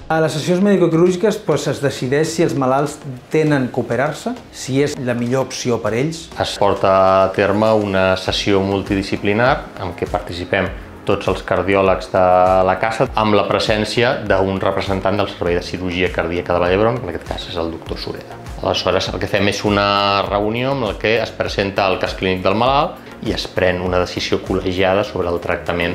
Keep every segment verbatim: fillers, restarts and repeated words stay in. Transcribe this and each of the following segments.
A les sessions medicoquirúrgiques doncs, es decideix si els malalts tenen que operar-se, si és la millor opció per ells. Es porta a terme una sessió multidisciplinar en què participem tots els cardiòlegs de la casa amb la presència d'un representant del Servei de Cirurgia Cardíaca de Vall d'Hebron, en aquest cas és el doctor Sureda. Aleshores, el que fem és una reunió en la que es presenta el cas clínic del malalt i es pren una decisió col·legiada sobre el tractament.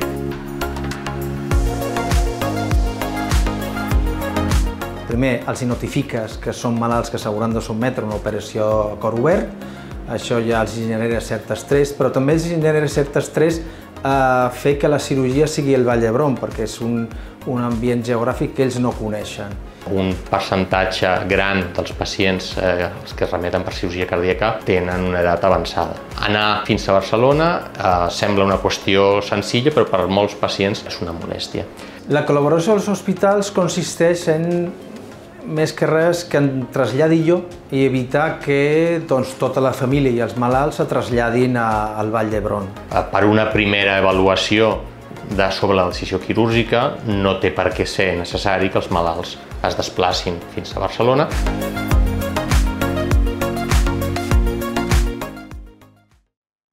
Primer, els hi notifiques que són malalts que s'hauran de sotmetre a una operació a cor obert. Això ja els genera cert estrès, però també els genera cert estrès a fer que la cirurgia sigui el Vall d'Hebron, perquè és un, un ambient geogràfic que ells no coneixen. Un percentatge gran dels pacients eh, els que es remeten per cirurgia cardíaca tenen una edat avançada. Anar fins a Barcelona eh, sembla una qüestió senzilla, però per molts pacients és una molèstia. La col·laboració als hospitals consisteix en més que res que en traslladi jo i evitar que doncs, tota la família i els malalts se traslladin a, al Vall d'Hebron. Per una primera avaluació de sobre la decisió quirúrgica no té per què ser necessari que els malalts es desplacin fins a Barcelona.